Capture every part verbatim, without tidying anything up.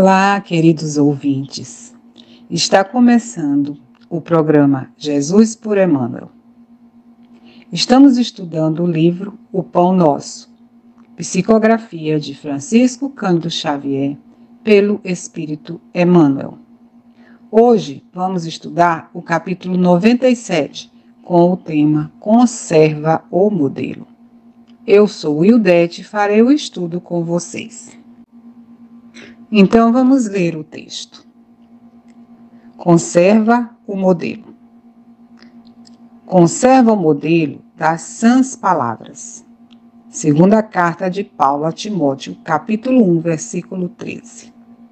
Olá, queridos ouvintes. Está começando o programa Jesus por Emmanuel. Estamos estudando o livro O Pão Nosso, psicografia de Francisco Cândido Xavier, pelo Espírito Emmanuel. Hoje vamos estudar o capítulo noventa e sete, com o tema Conserva o Modelo. Eu sou Wildete e farei o estudo com vocês. Então vamos ler o texto. Conserva o modelo. Conserva o modelo das sãs palavras. Segunda carta de Paulo a Timóteo, capítulo um, versículo treze.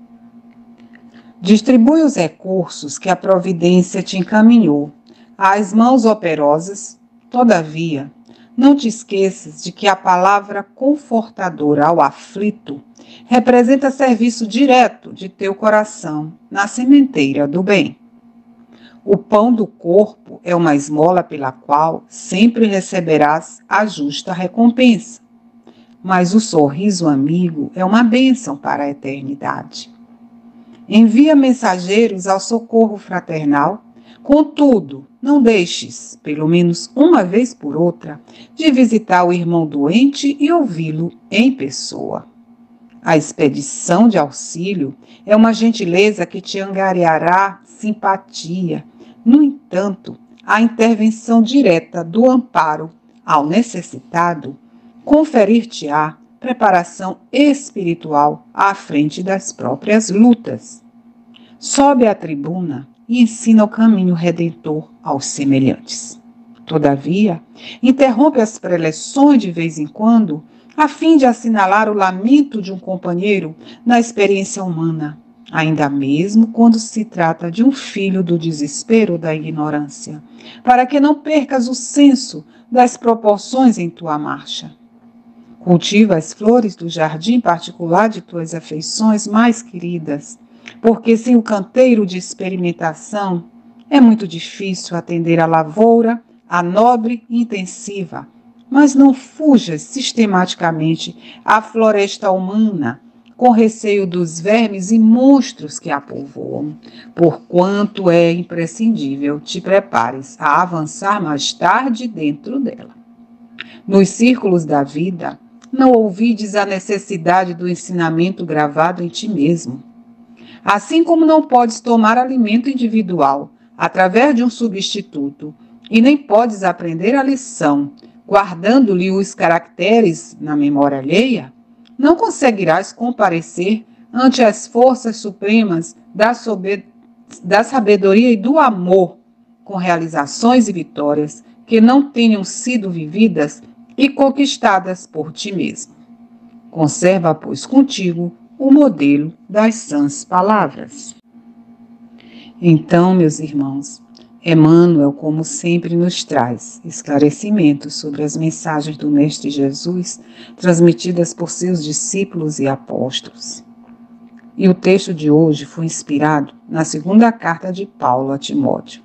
Distribui os recursos que a providência te encaminhou às mãos operosas, todavia, não te esqueças de que a palavra confortadora ao aflito representa serviço direto de teu coração na sementeira do bem. O pão do corpo é uma esmola pela qual sempre receberás a justa recompensa, mas o sorriso amigo é uma bênção para a eternidade. Envia mensageiros ao socorro fraternal, contudo, não deixes, pelo menos uma vez por outra, de visitar o irmão doente e ouvi-lo em pessoa. A expedição de auxílio é uma gentileza que te angariará simpatia. No entanto, a intervenção direta do amparo ao necessitado conferir-te-á preparação espiritual à frente das próprias lutas. Sobe à tribuna e ensina o caminho redentor aos semelhantes. Todavia, interrompe as preleções de vez em quando, a fim de assinalar o lamento de um companheiro na experiência humana, ainda mesmo quando se trata de um filho do desespero ou da ignorância, para que não percas o senso das proporções em tua marcha. Cultiva as flores do jardim particular de tuas afeições mais queridas, porque sem o canteiro de experimentação é muito difícil atender à lavoura, à nobre e intensiva, mas não fujas sistematicamente à floresta humana, com receio dos vermes e monstros que a povoam, porquanto é imprescindível te prepares a avançar mais tarde dentro dela. Nos círculos da vida, não ouvides a necessidade do ensinamento gravado em ti mesmo. Assim como não podes tomar alimento individual através de um substituto, e nem podes aprender a lição, guardando-lhe os caracteres na memória alheia, não conseguirás comparecer ante as forças supremas da, sobe- da sabedoria e do amor, com realizações e vitórias que não tenham sido vividas e conquistadas por ti mesmo. Conserva, pois, contigo o modelo das sãs palavras. Então, meus irmãos, Emmanuel, como sempre, nos traz esclarecimentos sobre as mensagens do Mestre Jesus transmitidas por seus discípulos e apóstolos. E o texto de hoje foi inspirado na segunda carta de Paulo a Timóteo.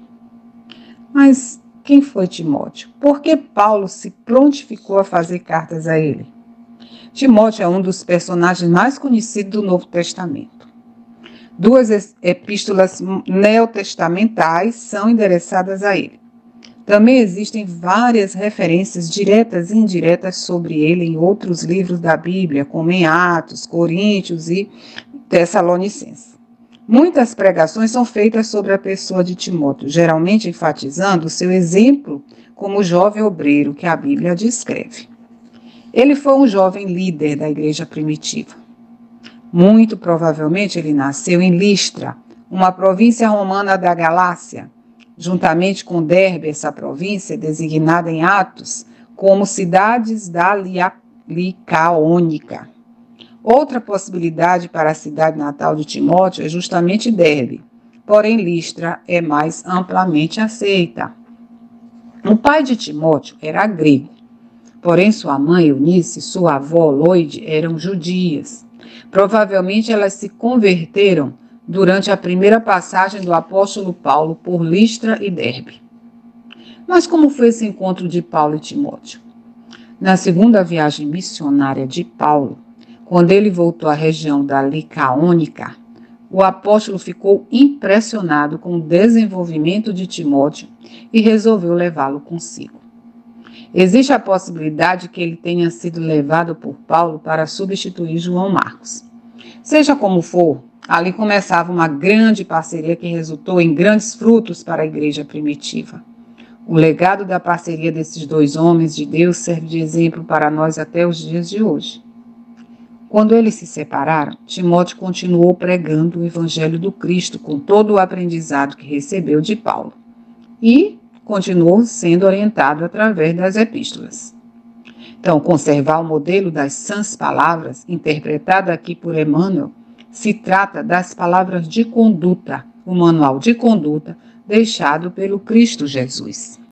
Mas quem foi Timóteo? Por que Paulo se prontificou a fazer cartas a ele? Timóteo é um dos personagens mais conhecidos do Novo Testamento. Duas epístolas neotestamentais são endereçadas a ele. Também existem várias referências diretas e indiretas sobre ele em outros livros da Bíblia, como em Atos, Coríntios e Tessalonicenses. Muitas pregações são feitas sobre a pessoa de Timóteo, geralmente enfatizando o seu exemplo como jovem obreiro que a Bíblia descreve. Ele foi um jovem líder da igreja primitiva. Muito provavelmente ele nasceu em Listra, uma província romana da Galácia, juntamente com Derbe, essa província designada em Atos como cidades da Licaônica. Outra possibilidade para a cidade natal de Timóteo é justamente Derbe, porém Listra é mais amplamente aceita. O pai de Timóteo era grego, porém sua mãe Eunice e sua avó Loide eram judias. Provavelmente elas se converteram durante a primeira passagem do apóstolo Paulo por Listra e Derbe. Mas como foi esse encontro de Paulo e Timóteo? Na segunda viagem missionária de Paulo, quando ele voltou à região da Licaônica, O apóstolo ficou impressionado com o desenvolvimento de Timóteo e resolveu levá-lo consigo. Existe a possibilidade que ele tenha sido levado por Paulo para substituir João Marcos. Seja como for, ali começava uma grande parceria que resultou em grandes frutos para a igreja primitiva. O legado da parceria desses dois homens de Deus serve de exemplo para nós até os dias de hoje. Quando eles se separaram, Timóteo continuou pregando o evangelho do Cristo com todo o aprendizado que recebeu de Paulo e continuou sendo orientado através das epístolas. Então, conservar o modelo das sãs palavras, interpretado aqui por Emmanuel, se trata das palavras de conduta, o manual de conduta deixado pelo Cristo Jesus.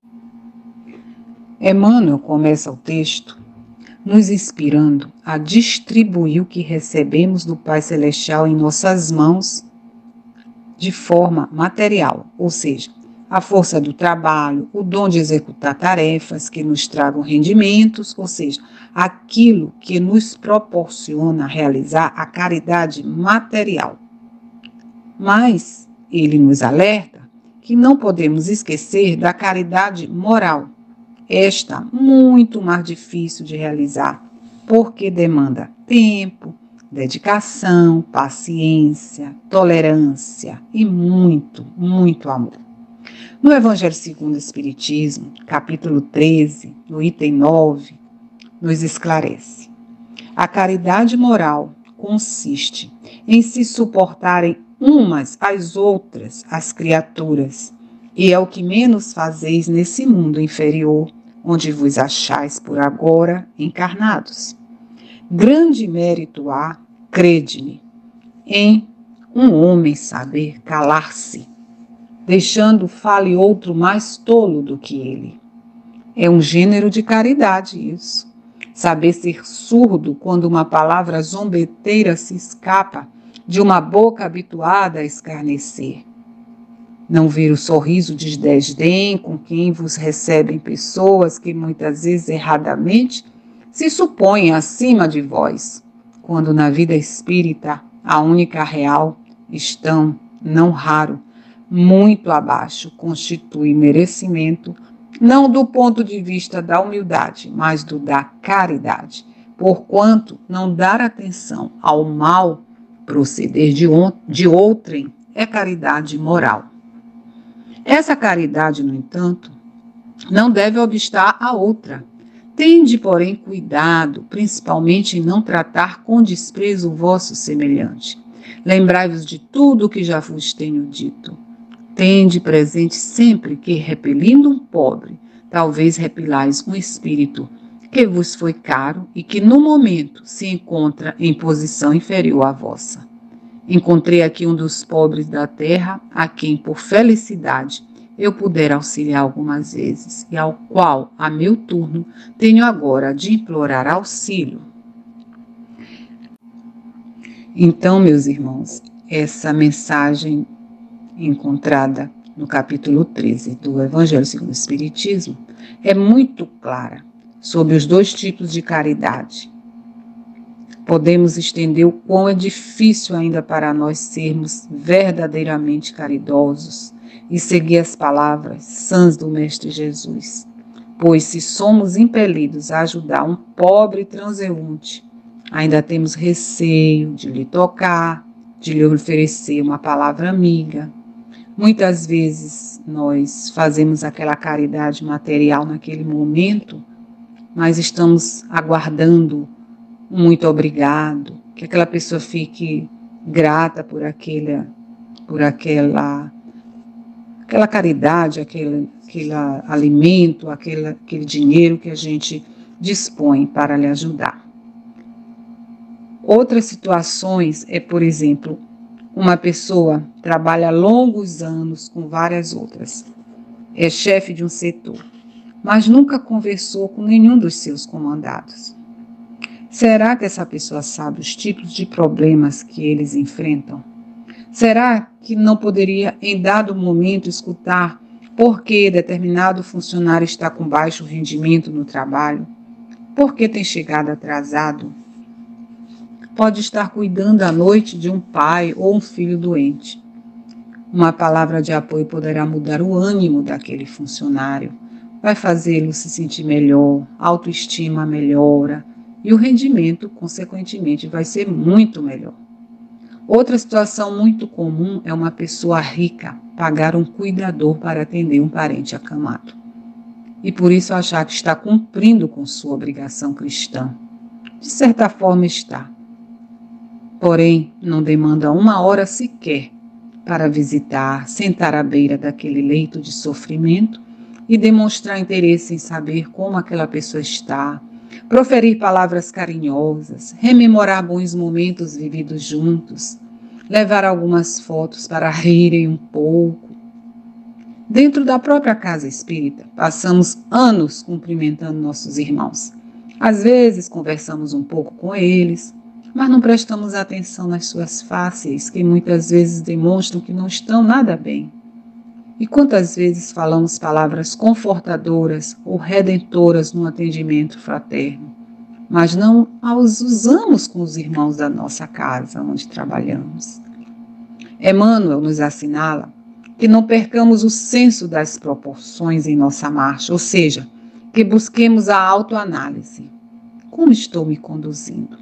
Emmanuel começa o texto nos inspirando a distribuir o que recebemos do Pai Celestial em nossas mãos de forma material, ou seja, a força do trabalho, o dom de executar tarefas que nos tragam rendimentos, ou seja, aquilo que nos proporciona realizar a caridade material. Mas ele nos alerta que não podemos esquecer da caridade moral. Esta muito mais difícil de realizar, porque demanda tempo, dedicação, paciência, tolerância e muito, muito amor. No Evangelho segundo o Espiritismo, capítulo treze, no item nove, nos esclarece: a caridade moral consiste em se suportarem umas às outras as criaturas, e é o que menos fazeis nesse mundo inferior, onde vos achais por agora encarnados. Grande mérito há, crede-me, em um homem saber calar-se, deixando fale outro mais tolo do que ele. É um gênero de caridade isso. Saber ser surdo quando uma palavra zombeteira se escapa de uma boca habituada a escarnecer. Não ver o sorriso de desdém com quem vos recebem pessoas que muitas vezes erradamente se supõem acima de vós, quando na vida espírita a única real estão, não raro, muito abaixo, constitui merecimento, não do ponto de vista da humildade, mas do da caridade, porquanto não dar atenção ao mal proceder de, on- de outrem é caridade moral. Essa caridade, no entanto, não deve obstar a outra. Tende, porém, cuidado, principalmente em não tratar com desprezo o vosso semelhante. Lembrai-vos de tudo o que já vos tenho dito. Tende presente sempre que, repelindo um pobre, talvez repelais um espírito que vos foi caro e que, no momento, se encontra em posição inferior à vossa. Encontrei aqui um dos pobres da terra, a quem, por felicidade, eu puder auxiliar algumas vezes, e ao qual, a meu turno, tenho agora de implorar auxílio. Então, meus irmãos, essa mensagem encontrada no capítulo treze do Evangelho segundo o Espiritismo é muito clara sobre os dois tipos de caridade. Podemos estender o quão é difícil ainda para nós sermos verdadeiramente caridosos e seguir as palavras sãs do Mestre Jesus, pois se somos impelidos a ajudar um pobre transeunte, ainda temos receio de lhe tocar, de lhe oferecer uma palavra amiga. Muitas vezes nós fazemos aquela caridade material naquele momento, mas estamos aguardando um muito obrigado, que aquela pessoa fique grata por aquele, por aquela, aquela caridade, aquele, aquele alimento, aquele, aquele dinheiro que a gente dispõe para lhe ajudar. Outras situações é, por exemplo, uma pessoa trabalha longos anos com várias outras, é chefe de um setor, mas nunca conversou com nenhum dos seus comandados. Será que essa pessoa sabe os tipos de problemas que eles enfrentam? Será que não poderia, em dado momento, escutar por que determinado funcionário está com baixo rendimento no trabalho? Por que tem chegado atrasado? pode estar cuidando à noite de um pai ou um filho doente. Uma palavra de apoio poderá mudar o ânimo daquele funcionário, vai fazê-lo se sentir melhor, a autoestima melhora e o rendimento, consequentemente, vai ser muito melhor. Outra situação muito comum é uma pessoa rica pagar um cuidador para atender um parente acamado e por isso achar que está cumprindo com sua obrigação cristã. De certa forma está, porém não demanda uma hora sequer para visitar, sentar à beira daquele leito de sofrimento e demonstrar interesse em saber como aquela pessoa está, proferir palavras carinhosas, rememorar bons momentos vividos juntos, levar algumas fotos para rirem um pouco. Dentro da própria casa espírita, passamos anos cumprimentando nossos irmãos. Às vezes conversamos um pouco com eles, mas não prestamos atenção nas suas faces, que muitas vezes demonstram que não estão nada bem. E quantas vezes falamos palavras confortadoras ou redentoras no atendimento fraterno, mas não as usamos com os irmãos da nossa casa, onde trabalhamos. Emmanuel nos assinala que não percamos o senso das proporções em nossa marcha, ou seja, que busquemos a autoanálise. Como estou me conduzindo?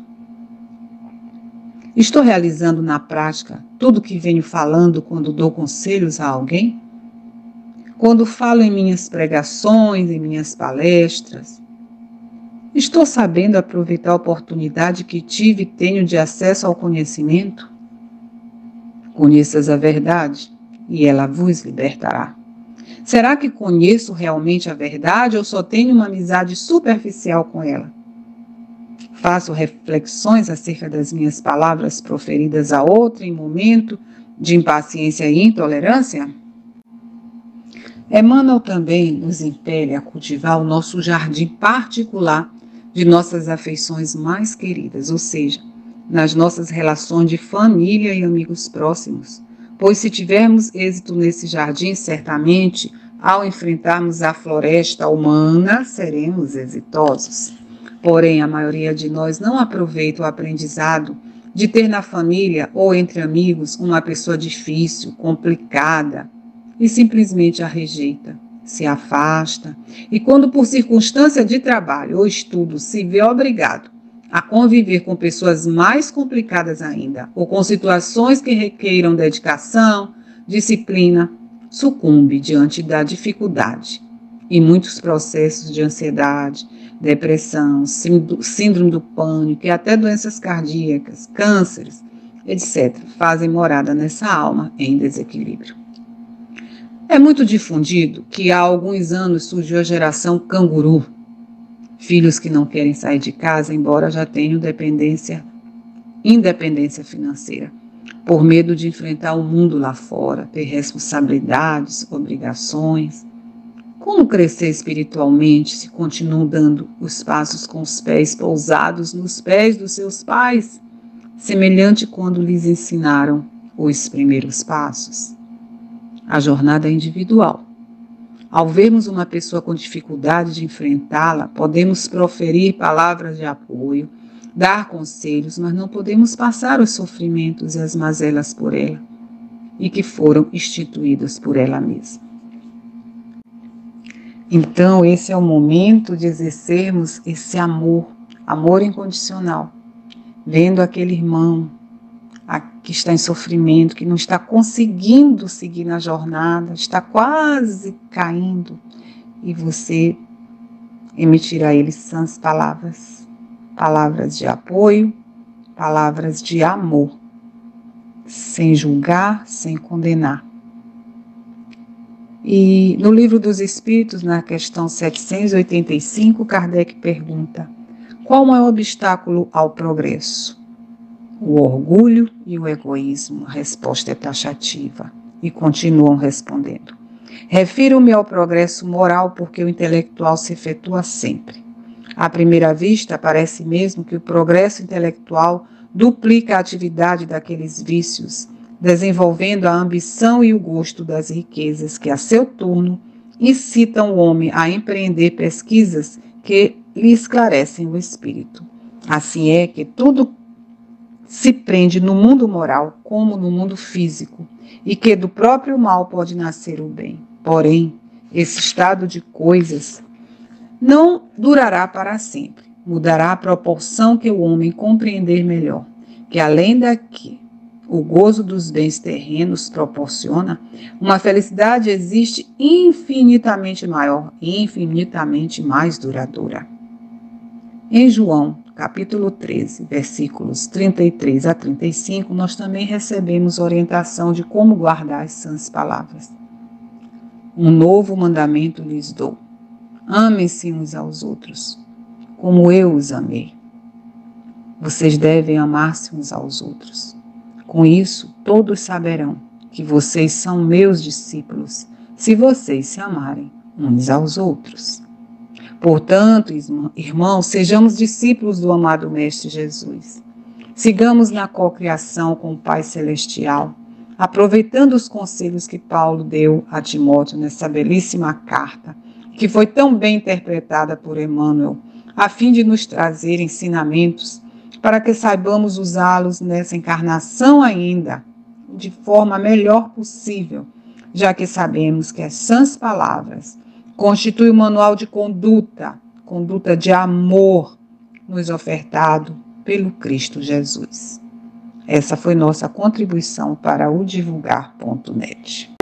Estou realizando na prática tudo o que venho falando quando dou conselhos a alguém? Quando falo em minhas pregações, em minhas palestras? Estou sabendo aproveitar a oportunidade que tive e tenho de acesso ao conhecimento? Conheças a verdade e ela vos libertará. Será que conheço realmente a verdade ou só tenho uma amizade superficial com ela? Faço reflexões acerca das minhas palavras proferidas a outra em momento de impaciência e intolerância? Emmanuel também nos impele a cultivar o nosso jardim particular de nossas afeições mais queridas, ou seja, nas nossas relações de família e amigos próximos, pois se tivermos êxito nesse jardim, certamente, ao enfrentarmos a floresta humana, seremos exitosos. Porém, a maioria de nós não aproveita o aprendizado de ter na família ou entre amigos uma pessoa difícil, complicada, e simplesmente a rejeita, se afasta, e quando por circunstância de trabalho ou estudo se vê obrigado a conviver com pessoas mais complicadas ainda, ou com situações que requeiram dedicação, disciplina, sucumbe diante da dificuldade. E muitos processos de ansiedade, depressão, síndrome do pânico e até doenças cardíacas, cânceres, etcétera, fazem morada nessa alma em desequilíbrio. É muito difundido que há alguns anos surgiu a geração canguru, filhos que não querem sair de casa, embora já tenham dependência, independência financeira, por medo de enfrentar o mundo lá fora, ter responsabilidades, obrigações. Como crescer espiritualmente se continuam dando os passos com os pés pousados nos pés dos seus pais, semelhante quando lhes ensinaram os primeiros passos? A jornada é individual. Ao vermos uma pessoa com dificuldade de enfrentá-la, podemos proferir palavras de apoio, dar conselhos, mas não podemos passar os sofrimentos e as mazelas por ela, e que foram instituídos por ela mesma. Então, esse é o momento de exercermos esse amor, amor incondicional, vendo aquele irmão que está em sofrimento, que não está conseguindo seguir na jornada, está quase caindo, e você emitir a ele sãs palavras, palavras de apoio, palavras de amor, sem julgar, sem condenar. E no Livro dos Espíritos, na questão setecentos e oitenta e cinco, Kardec pergunta: qual o maior obstáculo ao progresso? O orgulho e o egoísmo. A resposta é taxativa. E continuam respondendo: refiro-me ao progresso moral porque o intelectual se efetua sempre. À primeira vista, parece mesmo que o progresso intelectual duplica a atividade daqueles vícios, desenvolvendo a ambição e o gosto das riquezas que, a seu turno, incitam o homem a empreender pesquisas que lhe esclarecem o espírito. Assim é que tudo se prende no mundo moral como no mundo físico, e que do próprio mal pode nascer o bem. Porém, esse estado de coisas não durará para sempre. Mudará a proporção que o homem compreender melhor, que além daqui o gozo dos bens terrenos proporciona, uma felicidade existe infinitamente maior e infinitamente mais duradoura. Em João, capítulo treze, versículos trinta e três a trinta e cinco, nós também recebemos orientação de como guardar as sãs palavras. Um novo mandamento lhes dou: amem-se uns aos outros, como eu os amei. Vocês devem amar-se uns aos outros. Com isso, todos saberão que vocês são meus discípulos, se vocês se amarem uns aos outros. Portanto, irmãos, sejamos discípulos do amado Mestre Jesus. Sigamos na cocriação com o Pai Celestial, aproveitando os conselhos que Paulo deu a Timóteo nessa belíssima carta, que foi tão bem interpretada por Emmanuel, a fim de nos trazer ensinamentos para que saibamos usá-los nessa encarnação ainda, de forma melhor possível, já que sabemos que as sãs palavras constitui o manual de conduta, conduta de amor, nos ofertado pelo Cristo Jesus. Essa foi nossa contribuição para o divulgar ponto net.